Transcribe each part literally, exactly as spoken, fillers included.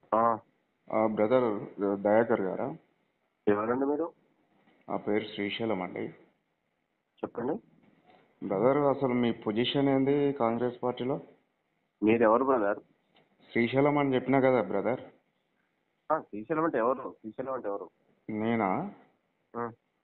ఆ, బ్రదర్ దయాకర్ గారా? ఎవరండి మీరు? ఆ పేరు శ్రీశైలం అండి. చెప్పండి. బ్రదర్, అసలు మీ పొజిషన్ ఏంది కాంగ్రెస్ పార్టీలో? మీరు ఎవరు బ్రదర్? శ్రీశైలం అని చెప్పినా కదా బ్రదర్. ఆ, శ్రీశైలం అంటే ఎవరు? శ్రీశైలం అంటే ఎవరు? నేనా? ఆ,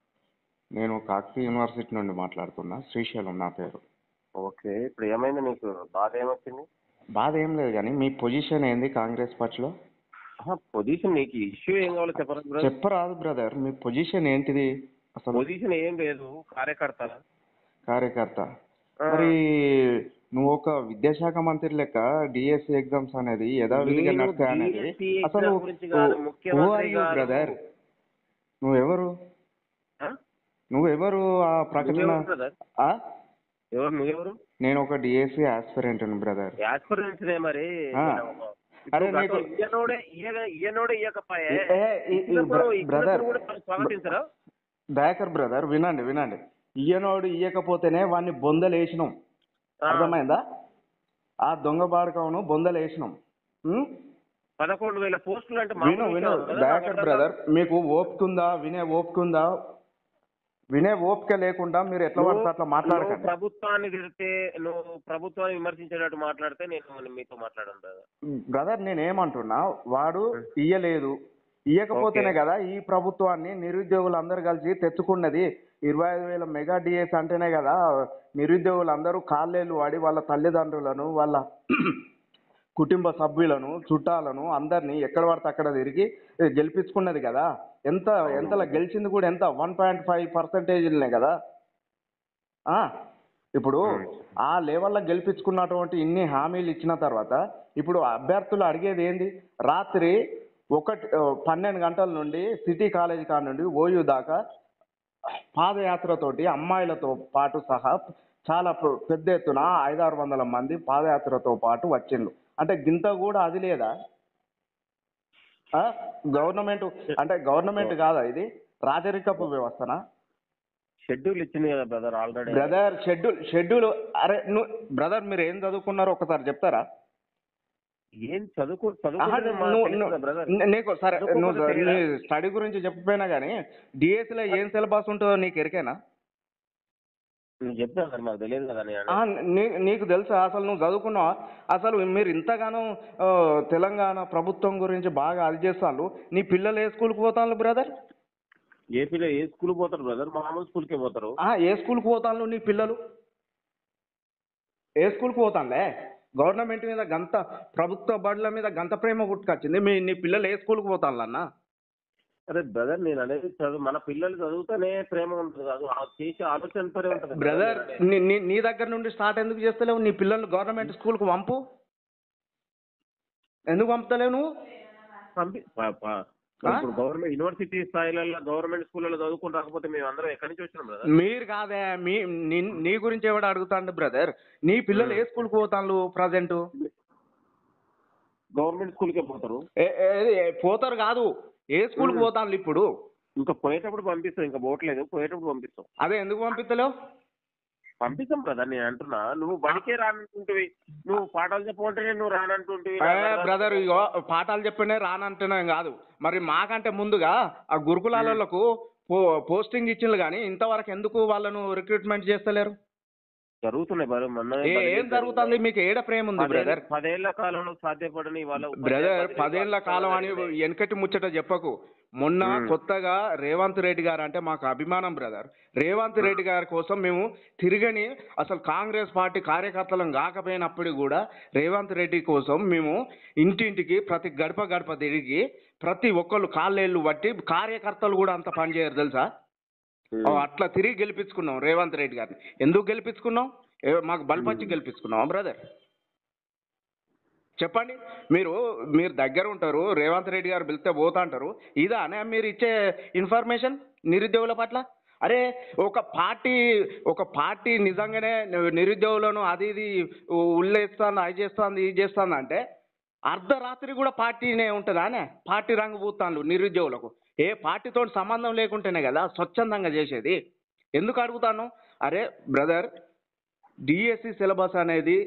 నేను కాకతీయ యూనివర్సిటీ నుండి మాట్లాడుతున్నా. శ్రీశైలం నా పేరు. ఓకే, ఇప్పుడు ఏమైంది నీకు? బాధ ఏమొచ్చింది? బాధ ఏం లేదు, కానీ మీ పొజిషన్ ఏంది కాంగ్రెస్ పార్టీలో? పొజిషన్ నీకు ఇష్యూ ఏం కావాలో చెప్పరా బ్రదర్? చెప్పరాదు బ్రదర్, మీ పొజిషన్ ఏంటిది అసలు? పొజిషన్ ఏం లేదు, కార్యకర్త. కార్యకర్త. ఆ, మరి నువ్వు ఒక విద్యాశాఖ మంత్రి లెక్క డిఎస్సి ఎగ్జామ్స్ అనేది యథావిధిగా నేను నడుస్తాయి అనేది డిఎస్సి అసలు ఎగ్జామ్ గురించి కాదు, హూ ముఖ్యమంత్రి ఆర్ యూ గారు. బ్రదర్? నువ్వెవరు? ఆ? నువ్వెవరు ఆ ప్రకటన? నువ్వెవరు బ్రదర్? ఆ? ఎవరు నువ్వెవరు? నేను ఒక డిఎస్సి ఆస్పిరెంట్ బ్రదర్. యాస్పిరెన్స్ మరి. ఆ. అరే ఇప్పుడు నీకు గతం ఈయనోడే ఈయన- ఈయనోడే ఇయ్యకపాయే. ఏ- ఏ- ఈ- ఈ ఇచ్చినప్పుడు బ్ర- ఇచ్చినప్పుడు బ్రదర్ కూడా స్వాగతించరా? దయాకర్ బ్రదర్, వినండి వినండి. ఇయ్యనోడు ఇయ్యకపోతేనే వాడిని బొందలేసినాం. ఆ, అర్థమైందా? ఆ దొంగ బాడకవును బొందలేసినాం. ఉం? పదకొండు వేల పోస్టులు అంటే విను మామూలు విను విషయం కదా? దయాకర్ బ్రదర్, మీకు ఓపుకుందా? వినే ఓపుకుందా? వినే ఓపిక లేకుండా మీరు ఎట్లా పడితే అట్లా నువ్వు మాట్లాడకండి ప్రభుత్వాన్ని తిడితే, నువ్వు ప్రభుత్వాన్ని విమర్శించేటట్టు మాట్లాడితే నేను మీతో మాట్లాడను కదా. బ్రదర్. నేనేమంటున్నా, వాడు ఇయ్యలేదు, ఇయ్యకపోతేనే ఓకే. కదా ఈ ప్రభుత్వాన్ని నిరుద్యోగులందరూ కలిసి తెచ్చుకున్నది. ఇరవై ఐదు వేల మెగా డిఎస్ అంటేనే కదా నిరుద్యోగులందరూ కాళ్ళేళ్ళు వాడి వాళ్ళ తల్లిదండ్రులను, వాళ్ళ కుటుంబ సభ్యులను, చుట్టాలను అందరినీ ఎక్కడ పడితే అక్కడ తిరిగి గెలిపించుకున్నది కదా. ఎంత ఎంతలా గెలిచింది కూడా ఎంత వన్ పాయింట్ ఫైవ్ పర్సెంటేజ్లనే కదా. ఆ, ఇప్పుడు ఆ లెవెల్లో గెలిపించుకున్నటువంటి ఇన్ని హామీలు ఇచ్చిన తర్వాత ఇప్పుడు అభ్యర్థులు అడిగేది ఏంది? రాత్రి ఒకటి పన్నెండు గంటల నుండి సిటీ కాలేజీ కాడ నుండి ఓయూ దాకా పాదయాత్రతోటి అమ్మాయిలతో పాటు సహా చాలా పె- పెద్ద ఎత్తున ఐదారు వందల మంది పాదయాత్రతో పాటు వచ్చిండ్రు. అంటే గింత కూడా అది లేదా? గవర్నమెంట్ అంటే గవర్నమెంట్ కాదా ఇది? రాజరికపు వ్యవస్థనా? షెడ్యూల్ ఇచ్చింది కదా brother already. Brother, schedule schedule అరే నువ్వు బ్రదర్, మీరు ఏం చదువుకున్నారో ఒకసారి చెప్తారా? ఏం చదువుకో ఆహా, చదువుకుంటే నువ్వు నువ్వు- నీకు సరే, నువ్వు నీ స్టడీ గురించి చెప్పిపోయినా కానీ డిఎస్సిలో ఏం సిలబస్ ఉంటుందో నీకు ఎరికేనా? నేను చెప్తాను సార్, మాకు తెలియదు కదా నేను. ఆ, నీ నీకు తెలుసా అసలు? నువ్వు చదువుకున్నావా అసలు? మీరు ఇంతగానో ఆ, తెలంగాణ ప్రభుత్వం గురించి బాగా అది చేస్తాను. నీ పిల్లలు ఏ స్కూల్కి పోతాను బ్రదర్? ఏపీలో ఏ స్కూల్ పోతారు బ్రదర్? మామూలు స్కూల్కే పోతారు. ఆ, ఏ స్కూల్కి పోతాను నీ పిల్లలు? ఏ స్కూల్కి పోతానులే? గవర్నమెంట్ మీద గంత, ప్రభుత్వ బడుల మీద గంత ప్రేమ గుర్తుకొచ్చింది. మీ నీ పిల్లలు ఏ స్కూల్కి పోతాను అన్న? అరే బ్రదర్, నేను అనేది చదువు, మన పిల్లలు చదువుతానే ప్రేమ ఉంటుంది కాదు, ఆ చేసే ఆలోచనతోనే ఉంటుంది బ్రదర్, నీ నీ- నీ దగ్గర నుండి స్టార్ట్ ఎందుకు చేస్తలేవు? నీ పిల్లల్ని గవర్నమెంట్ స్కూల్కి పంపు. ఎందుకు పంపుతలేవు నువ్వు? పంపి ప- ప- ఇప్పుడు గవర్నమెంట్ యూనివర్సిటీ స్థాయిలలో గవర్నమెంట్ స్కూళ్ళలో చదువుకుని రాకపోతే మేము అందరం ఎక్కడి నుంచి వచ్చినాం బ్రదర్? మీరు కాదే, మీ నీ- నీ గురించి ఎవడు అడుగుతాండు బ్రదర్? నీ పిల్లలు ఏ స్కూల్కి పోతాను ప్రజెంట్? గవర్నమెంట్ స్కూల్కే పోతారు. పోతారు కాదు, ఏ స్కూల్కి పోతాను ఇప్పుడు? ఇంకా పోయేటప్పుడు పంపిస్తాం, ఇంకా పోవట్లేదు, పోయేటప్పుడు పంపిస్తాం. అదే ఎందుకు పంపిస్తలేవు? పంపిస్తాం బ్రదర్, నేను అంటున్నా. నువ్వు బడికే రానంటుంటివి, నువ్వు పాఠాలు చెప్పమంటేనే నువ్వు రానంటుంటివి. బ్రదర్, ఇగో పాఠాలు చెప్పినే రానంటున్నాం కాదు, మరి మాకంటే ముందుగా ఆ గురుకులాలకు పో పోస్టింగ్ ఇచ్చిండ్రు కానీ ఇంతవరకు ఎందుకు వాళ్ళను రిక్రూట్మెంట్ చేస్తలేరు? జరుగుతున్నాయి బ్రదర్. మొన్న ఏ- ఏం జరుగుతుంది? మీకు ఏడ ప్రేమ ఉంది బ్రదర్? పదేళ్ల కాలంలో సాధ్యపడని వాళ్ళ బ్రదర్, పదేళ్ల కాలం అని వెనకటి ముచ్చట చెప్పకు. మొన్న కొత్తగా రేవంత్ రెడ్డి గారు అంటే మాకు అభిమానం బ్రదర్. రేవంత్ రెడ్డి గారి కోసం మేము తిరగని, అసలు కాంగ్రెస్ పార్టీ కార్యకర్తలం కాకపోయినప్పుడు కూడా రేవంత్ రెడ్డి కోసం మేము ఇంటింటికి ప్రతి గడప గడప తిరిగి ప్రతి ఒక్కళ్ళు కాళ్ళేళ్ళు బట్టి కార్యకర్తలు కూడా అంత పనిచేయరు తెలుసా? ఓ, అట్లా తిరిగి గెలిపించుకున్నాం రేవంత్ రెడ్డి గారిని. ఎందుకు గెలిపించుకున్నాం? ఏ- మాకు బలపచ్చి గెలిపించుకున్నాం బ్రదర్? చెప్పండి. మీరు మీరు దగ్గర ఉంటారు, రేవంత్ రెడ్డి గారు పిలిస్తే పోతా అంటారు. ఇదానే మీరు ఇచ్చే ఇన్ఫర్మేషన్ నిరుద్యోగుల పట్ల? అరే, ఒక పార్టీ ఒక పార్టీ నిజంగానే నిరుద్యోగులను అది ఇది ఉల్లేస్తుంది, అది చేస్తుంది, ఇది చేస్తుంది అంటే అర్ధరాత్రి కూడా పార్టీనే ఉంటుందా అనే? పార్టీ రంగు పూతాను నిరుద్యోగులకు. ఏ పార్టీతో సంబంధం లేకుంటేనే కదా స్వచ్ఛందంగా చేసేది. ఎందుకు అడుగుతాను? అరే బ్రదర్, డిఎస్సి సిలబస్ అనేది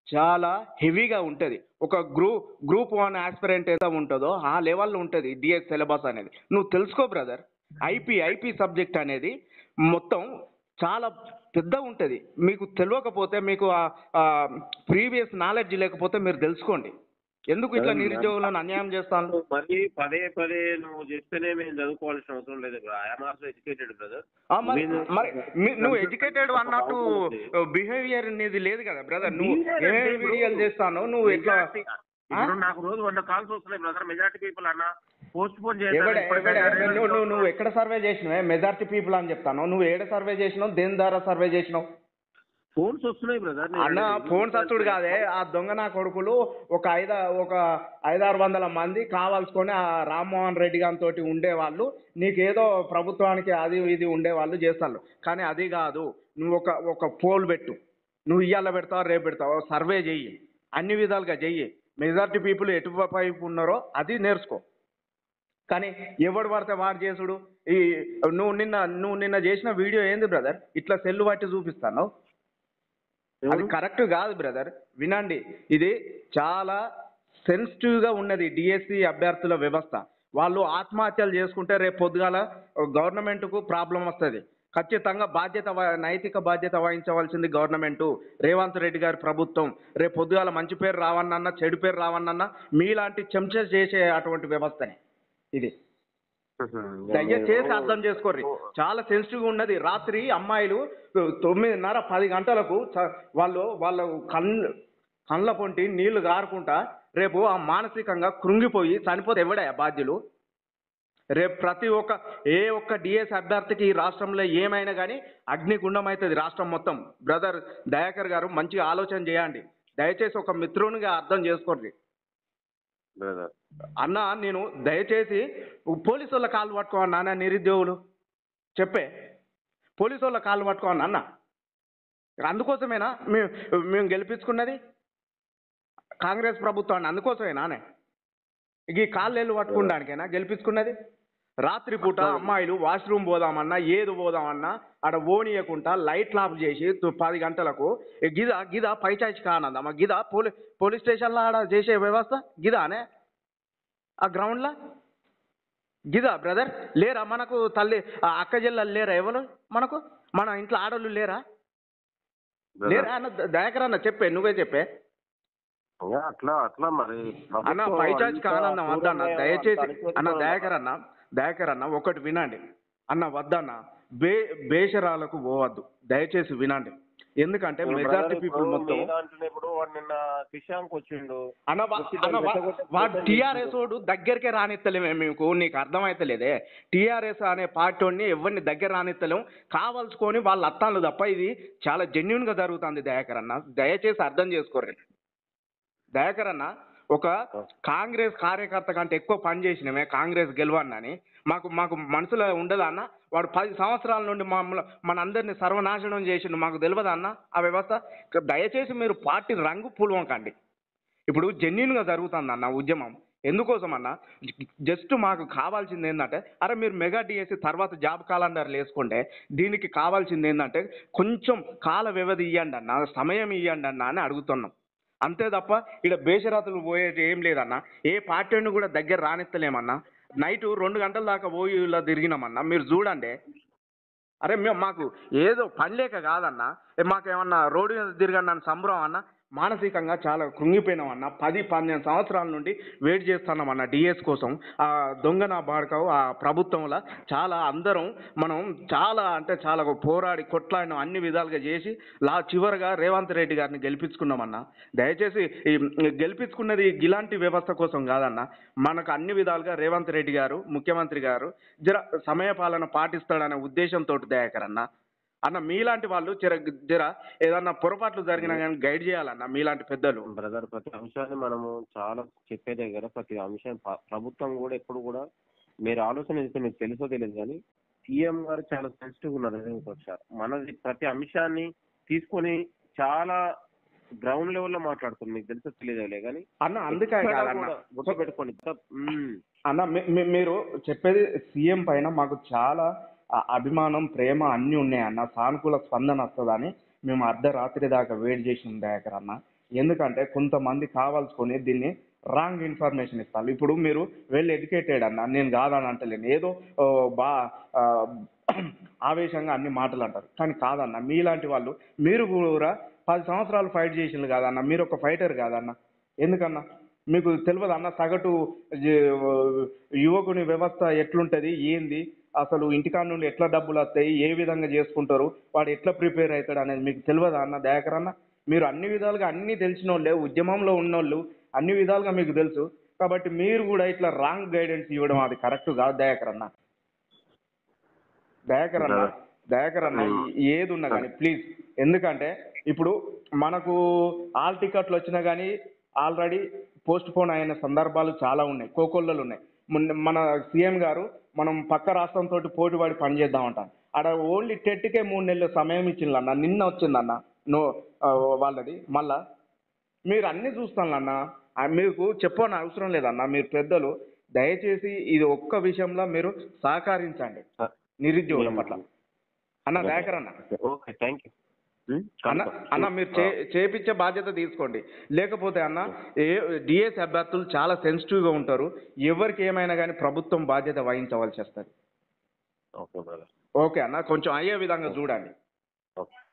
చాలా హెవీగా ఉంటుంది. ఒక గ్రూ గ్రూప్ వన్ ఆస్పిరెంట్ ఎంత ఉంటుందో ఆ లెవెల్లో ఉంటుంది డిఎస్ సిలబస్ అనేది. నువ్వు తెలుసుకో బ్రదర్. ఐపీ ఐపీ సబ్జెక్ట్ అనేది మొత్తం చాలా పెద్ద ఉంటుంది. మీకు తెలియకపోతే, మీకు ప్రీవియస్ నాలెడ్జ్ లేకపోతే మీరు తెలుసుకోండి. ఎందుకు ఇట్లా నిరుద్యోగులను అన్యాయం చేస్తాను? మరి పదే పదే నువ్వు చెప్తేనే మేము చదువుకోవాల్సిన అవసరం లేదు. I'm also educated brother. మరి నువ్వు ఎడ్యుకేటెడ్ అన్నట్టు బిహేవియర్ అనేది లేదు కదా బ్రదర్. నువ్వు ఏ వీడియోలు చేస్తాను నువ్వు ఎట్లా? ఇప్పుడు నాకు రోజు వంద కాల్స్ వస్తున్నాయి బ్రదర్. మెజారిటీ పీపుల్ అన్న పోస్ట్ పోన్ నువ్వు నువ్వు ఎక్కడ సర్వే చేసినావే మెజారిటీ పీపుల్ అని చెప్తాను? నువ్వు ఏడ సర్వే చేసినావు? దేని ద్వారా సర్వే చేసినావు? ఫోన్స్ వస్తున్నాయి బ్రదర్. అన్న ఫోన్స్ వచ్చుడు కాదే, ఆ దొంగ నా కొడుకులు ఒక ఐదు ఒక ఐదారు వందల మంది కావాల్సుకొని ఆ రామ్మోహన్ రెడ్డి గారి తోటి ఉండేవాళ్ళు, నీకేదో ప్రభుత్వానికి అది ఇది ఉండేవాళ్ళు చేస్తారు. కానీ అది కాదు. నువ్వు ఒక ఒక పోల్ పెట్టు. నువ్వు ఇవాళ పెడతావు, రేపు పెడతావు, సర్వే చెయ్యి, అన్ని విధాలుగా చెయ్యి. మెజారిటీ పీపుల్ ఎటువైపు ఉన్నారో అది నేర్చుకో. కానీ ఎవడు పడితే వాడు చేసుడు. ఈ నువ్వు నిన్న నువ్వు నిన్న చేసిన వీడియో ఏంది బ్రదర్? ఇట్లా సెల్లు పట్టి చూపిస్తాను. అది కరెక్ట్ కాదు బ్రదర్. వినండి, ఇది చాలా సెన్సిటివ్గా ఉన్నది డిఎస్సి అభ్యర్థుల వ్యవస్థ. వాళ్ళు ఆత్మహత్యలు చేసుకుంటే రేపు పొద్దుగాల గవర్నమెంట్కు ప్రాబ్లం వస్తుంది. ఖచ్చితంగా బాధ్యత నైతిక బాధ్యత వహించవలసింది గవర్నమెంటు, రేవంత్ రెడ్డి గారి ప్రభుత్వం. రేపు పొద్దుగాల మంచి పేరు రావన్నన్నా, చెడు పేరు రావన్నన్నా మీలాంటి చెంచా చేసే అటువంటి వ్యవస్థనే ఇది. దయచేసి అర్థం చేసుకోర్రి. చాలా సెన్సిటివ్గా ఉన్నది. రాత్రి అమ్మాయిలు తొమ్మిదిన్నర పది గంటలకు వాళ్ళు వాళ్ళ కళ్ళు కళ్ళ పొంటి నీళ్లు గారుకుంటా రేపు ఆ మానసికంగా కృంగిపోయి చనిపోతే ఎవడా బాధ్యులు? రేపు ప్రతి ఒక్క ఏ ఒక్క డిఎస్ అభ్యర్థికి ఈ రాష్ట్రంలో ఏమైనా కానీ అగ్నిగుండం అవుతుంది రాష్ట్రం మొత్తం. బ్రదర్ దయాకర్ గారు మంచిగా ఆలోచన చేయండి. దయచేసి ఒక మిత్రునిగా అర్థం చేసుకోండి అన్న. నేను దయచేసి పోలీసు వాళ్ళ కాళ్ళు పట్టుకోమన్నా అన్న, నిరుద్యోగులు చెప్పే పోలీసు వాళ్ళ కాళ్ళు పట్టుకోమన్నా అన్న. అందుకోసమేనా మేము మేము గెలిపించుకున్నది కాంగ్రెస్ ప్రభుత్వాన్ని? అందుకోసమేనా అనే ఈ కాళ్ళు పట్టుకోవడానికైనా గెలిపించుకున్నది? రాత్రిపూట అమ్మాయిలు వాష్రూమ్ పోదామన్నా, ఏది పోదామన్నా ఆడ ఓనియకుండా లైట్లు ఆఫ్ చేసి పది గంటలకు గిద గిద పైచాచి కానదమ్మా. గిద పోలీ పోలీస్ స్టేషన్లో ఆడ చేసే వ్యవస్థ గిదానే ఆ గ్రౌండ్లో గిదా బ్రదర్? లేరా మనకు తల్లి అక్క చెల్లెలు లేరా? ఎవరు మనకు మన ఇంట్లో ఆడోళ్ళు లేరా? లేరా అన్న? దయాకర్ అన్న చెప్పే, నువ్వే చెప్పే అట్లా అట్లా మరి అన్న. పైచాచి కానన్న వద్దన్న దయచేసి అన్న. దయాకర్ అన్న దయాకర్ అన్న ఒకటి వినండి అన్న, వద్దన్న బే బేషరాలకు పోవద్దు దయచేసి వినండి. ఎందుకంటే మెజారిటీ పీపుల్ మొత్తం ఇప్పుడు నిన్న కిషాంక్ వచ్చిండు అన్న, వాడు టీఆర్ఎస్ వాడు దగ్గరికే రానిత్తలేమే మీకు. నీకు అర్థమైతలేదే? టీఆర్ఎస్ అనే పార్టీని ఎవరిని దగ్గర రానిత్తలేము, కావాల్సుకొని వాళ్ళ అత్తాలు తప్ప. ఇది చాలా జెన్యున్గా జరుగుతుంది దయాకర్ అన్న, దయచేసి అర్థం చేసుకోరు. దయాకర్ అన్న ఒక కాంగ్రెస్ కార్యకర్త కంటే ఎక్కువ పని చేసినమే కాంగ్రెస్ గెలవన్నని మాకు మాకు మనసులో ఉండదా అన్న? వాడు పది సంవత్సరాల నుండి మమ్మల్ని మనందరినీ సర్వనాశనం చేసిండు, మాకు తెలియదా అన్న ఆ వ్యవస్థ? దయచేసి మీరు పార్టీ రంగు పూలవంకండి. ఇప్పుడు జెన్యున్గా జరుగుతుంది అన్న ఉద్యమం. ఎందుకోసం అన్న? జస్ట్ మాకు కావాల్సింది ఏంటంటే, అరే మీరు మెగా డిఎస్సి తర్వాత జాబ్ క్యాలెండర్లు వేసుకుంటే దీనికి కావాల్సింది ఏంటంటే కొంచెం కాల వ్యవధి ఇవ్వండి అన్న, సమయం ఇవ్వండి అన్న అని అడుగుతున్నాం. అంతే తప్ప ఇక్కడ బేషరాతులు పోయేది ఏం లేదన్న. ఏ పార్టీని కూడా దగ్గర రానిస్తలేమన్నా. నైటు రెండు గంటల దాకా పోయి ఇలా తిరిగినామన్నా, మీరు చూడండి. అరే మేము మాకు ఏదో పని లేక కాదన్నా, మాకేమన్నా రోడ్డు మీద తిరగండి అని సంబరం అన్న. మానసికంగా చాలా కృంగిపోయినామన్న. పది పన్నెండు సంవత్సరాల నుండి వెయిట్ చేస్తున్నామన్న డిఎస్ కోసం. ఆ దొంగ నా బాడకవు ఆ ప్రభుత్వంలో చాలా అందరం మనం చాలా అంటే చాలా పోరాడి కొట్లాడినాం, అన్ని విధాలుగా చేసి లా చివరిగా రేవంత్ రెడ్డి గారిని గెలిపించుకున్నామన్న. దయచేసి గెలిపించుకున్నది ఇలాంటి వ్యవస్థ కోసం కాదన్న, మనకు అన్ని విధాలుగా రేవంత్ రెడ్డి గారు ముఖ్యమంత్రి గారు జర సమయపాలన పాటిస్తాడనే ఉద్దేశంతో దయాకర్ అన్న. అన్న మీలాంటి వాళ్ళు జర జర ఏదన్నా పొరపాట్లు జరిగినా కానీ గైడ్ చేయాలన్న మీలాంటి పెద్దలు. బ్రదర్ ప్రతి అంశాన్ని మనము చాలా చెప్పే దగ్గర ప్రతి అంశం ప్రభుత్వం కూడా ఎప్పుడు కూడా మీరు ఆలోచన చేస్తే మీకు తెలుసో తెలియదు కానీ సీఎం గారు చాలా సెన్సిటివ్ ఉన్నారు. వచ్చారు మనది ప్రతి అంశాన్ని తీసుకొని చాలా గ్రౌండ్ లెవెల్లో మాట్లాడుతుంది. మీకు తెలుసో తెలియదులే కానీ అన్న అందుకే గుర్తుపెట్టుకోండి అన్న. మీరు చెప్పేది సీఎం పైన మాకు చాలా అభిమానం ప్రేమ అన్నీ ఉన్నాయన్న. సానుకూల స్పందన వస్తుందని మేము అర్ధరాత్రి దాకా వెయిట్ చేసిన దయాకర్ అన్న. ఎందుకంటే కొంతమంది కావాల్సుకొని దీన్ని రాంగ్ ఇన్ఫర్మేషన్ ఇస్తారు. ఇప్పుడు మీరు వెల్ ఎడ్యుకేటెడ్ అన్న, నేను కాదని అంటలేను, ఏదో ఓ, బా ఆ, ఆవేశంగా అన్ని మాటలు అంటారు, కానీ కాదన్న. మీలాంటి వాళ్ళు మీరు కూడా పది సంవత్సరాలు ఫైట్ చేసిండ్రు కాదన్న, మీరు ఒక ఫైటర్ కాదన్న. ఎందుకన్నా మీకు తెలియదు అన్న సగటు జీ- యువకుని వ్యవస్థ ఎట్లుంటది, ఏంది అసలు, ఇంటికాడ నుండి ఎట్లా డబ్బులు వస్తాయి, ఏ విధంగా చేసుకుంటారు, వాడు ఎట్లా ప్రిపేర్ అవుతాడు అనేది మీకు తెలియదా అన్న దయాకర్ అన్న? మీరు అన్ని విధాలుగా అన్ని తెలిసిన వాళ్ళే, ఉద్యమంలో ఉన్నోళ్ళు, అన్ని విధాలుగా మీకు తెలుసు. కాబట్టి మీరు కూడా ఇట్లా రాంగ్ గైడెన్స్ ఇవ్వడం అది కరెక్ట్ కాదు దయాకర్ అన్న. దయాకర్ అన్న దయాకర్ అన్న ఈ- ఏది ఉన్నా కానీ ప్లీజ్, ఎందుకంటే ఇప్పుడు మనకు ఆల్ టికెట్లు వచ్చినా కానీ ఆల్రెడీ పోస్ట్ పోన్ అయిన సందర్భాలు చాలా ఉన్నాయి, కోకొల్లలు ఉన్నాయి. మొన్న మన సీఎం గారు మనం పక్క రాష్ట్రంతో పోటీ పడి పనిచేద్దామంటాను, ఆడ ఓన్లీ టెట్కే మూడు నెలలు సమయం ఇచ్చిందన్న, నిన్న వచ్చిందన్న నో ఆ, వాళ్ళది. మళ్ళా మీరు అన్ని చూస్తానన్న, మీకు చెప్పని అవసరం లేదన్న, మీరు పెద్దలు, దయచేసి ఇది ఒక్క విషయంలో మీరు సహకరించండి నిరుద్యోగుల పట్ల అన్న. దయాకర్ అన్న, ఓకే, థ్యాంక్ యూ అన్న అన్న మీరు చే చేపించే బాధ్యత తీసుకోండి. లేకపోతే అన్న ఏ డిఎస్ అభ్యర్థులు చాలా సెన్సిటివ్గా ఉంటారు, ఎవరికి ఏమైనా కానీ ప్రభుత్వం బాధ్యత వహించవలసి వస్తుంది. Okay brother. ఓకే అన్న, కొంచెం అయ్యే విధంగా చూడండి. ఓకే.